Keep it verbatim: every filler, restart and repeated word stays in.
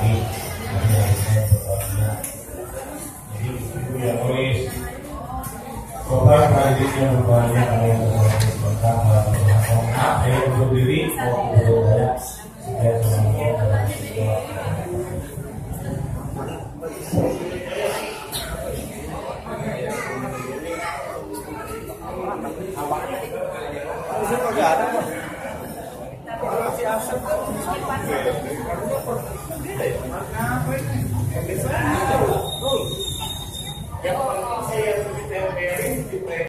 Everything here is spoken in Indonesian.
hari hari hari saya berbahagia. Jadi ibu yang tulis total kreditnya berbahagia kalian berbahagia sebentar maaf saya untuk diri mau berdoa supaya semuanya dalam segala yang penting saya lebih